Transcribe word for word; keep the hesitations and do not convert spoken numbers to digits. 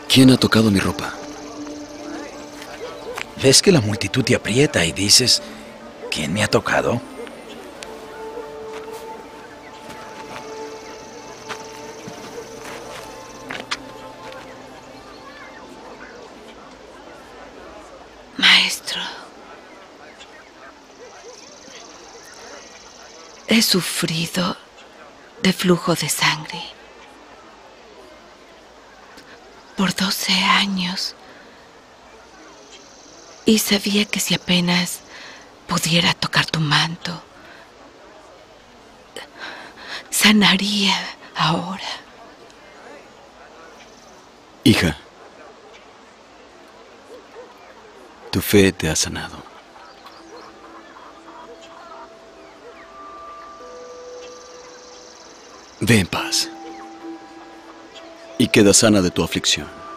¿Quién ha tocado mi ropa? ¿Ves que la multitud te aprieta y dices, ¿quién me ha tocado? Maestro, he sufrido de flujo de sangre por doce años y sabía que si apenas pudiera tocar tu manto, sanaría ahora. Hija, tu fe te ha sanado. Ve en paz y queda sana de tu aflicción.